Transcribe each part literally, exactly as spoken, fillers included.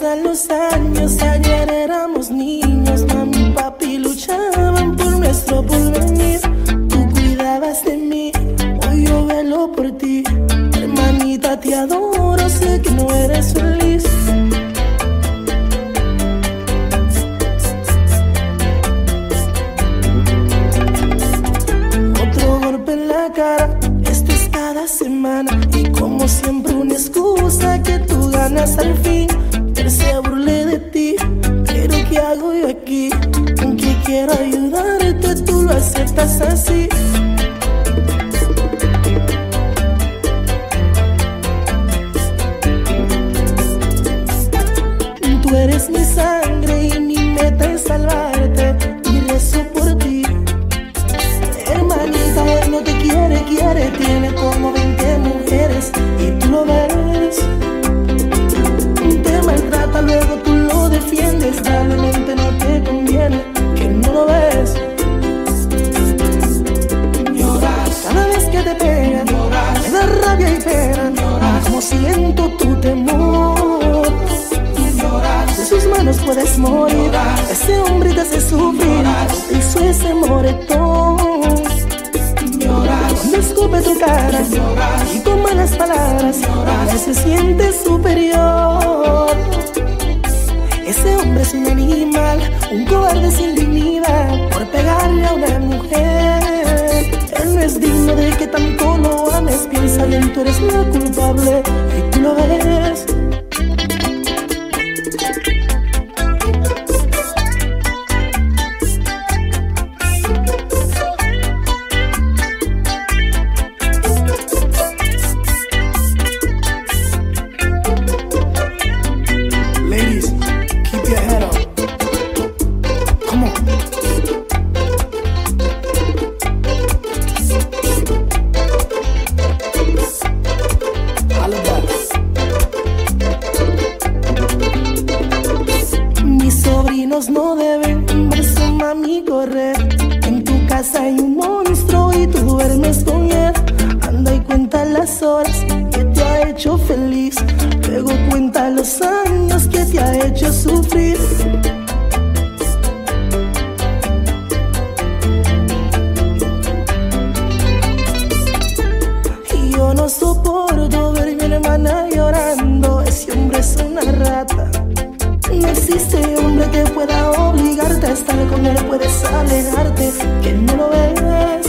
pasan los años, ayer éramos niños, mami y papi luchaban por nuestro porvenir. Tú cuidabas de mí, hoy yo velo por ti. Hermanita, te adoro, sé que no eres feliz. Otro golpe en la cara, esto es cada semana. Y como siempre una excusa que tú ganas al fin. Él se burle de ti, pero ¿qué hago yo aquí? Aunque quiero ayudarte, tú lo aceptas así. Tú eres mi sangre y mi meta es salvarte, y rezo por ti. Hermanita, él no te quiere, quiere, tiene como veinte mujeres y tú lo ves. Te maltrata, luego tú lo defiendes, probablemente no te conviene, que no lo ves. Lloras cada vez que te pegan, lloras, me da rabia y pena, lloras, como siento tu temor. Lloras, de sus manos puedes morir, lloras, ese hombre te hace sufrir, hizo ese moretón. Lloras, cuando escupe tu cara, lloras, y con malas palabras, lloras, él se siente superior. Ese hombre es un animal, un cobarde sin dignidad, por pegarle a una mujer. Él no es digno de que tanto lo ames, piensa bien, tú eres la culpable y tú lo ves. No deben ver su mami correr. En tu casa hay un monstruo y tú duermes con él. Anda y cuenta las horas que te ha hecho feliz, luego cuenta los años que te ha hecho sufrir. Y yo no soporto ver a mi hermana llorando. Ese hombre es una rata. No existe hombre que pueda obligarte a estar con él, puedes alejarte, que no lo ves.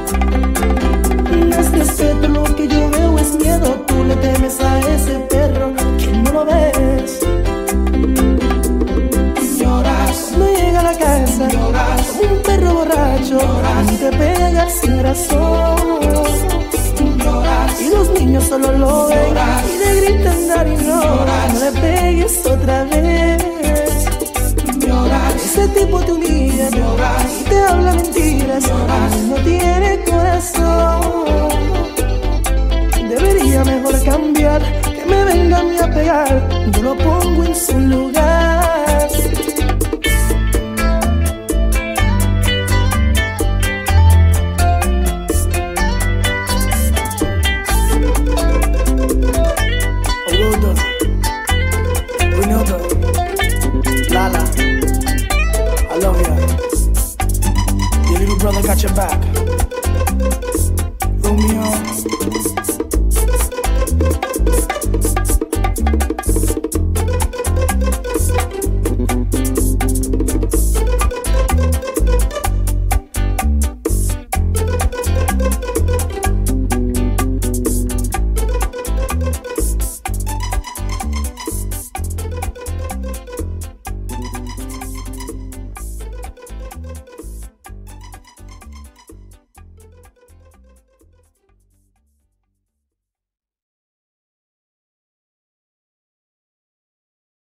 No es respeto, lo que yo veo es miedo, tú le temes a ese perro, que no lo ves. Lloras, no llega a la casa, lloras, como un perro borracho, lloras, y te pegas sin razón. Lloras, y los niños solo lo ven, lloras, y le gritan dar y no, lloras, no le pegues otra vez. Ese tipo te humilla, lloras, y te habla mentiras, lloras, no tiene corazón. Debería mejor cambiar, que me venga a mí a pegar, yo lo pongo en su lugar. Oludo, Winota, Lala, I love ya. Your little brother got your back.